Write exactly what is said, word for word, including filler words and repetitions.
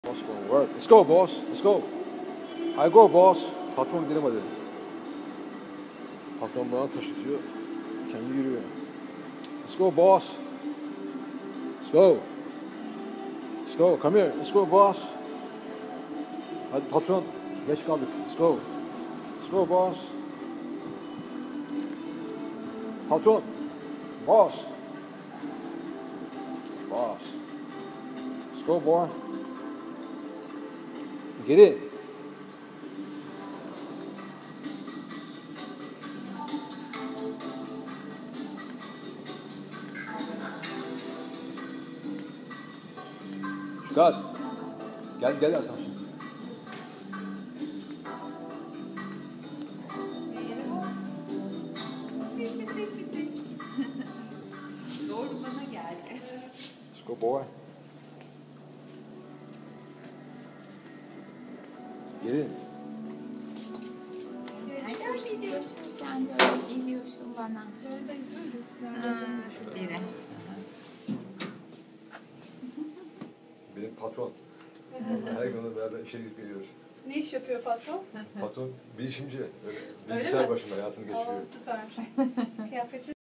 Boss gonna work. Let's go, boss. Let's go. I go, boss. Patron gidelim hadi. Patron bana taşıtıyor. Kendi yürüyor. Let's go, boss. Let's go. Let's go. Come here. Let's go, boss. Hadi patron. Geç kaldık. Let's go. Let's go, boss. Patron. Boss. Boss. Let's go, boy. Get in. Şukat. Gel gel Hasan. Doğru bana geldi. Let's go, boy. Get in. Nereden biliyorsun sen böyle geliyorsun bana? Ha, biri. Benim patron. Her gün onunla beraber işe gidip geliyoruz. Ne iş yapıyor patron? Patron bilişimci. Öyle, Öyle bilgisayar mi? başında hayatını geçiriyor. Aa, süper. Kıyafeti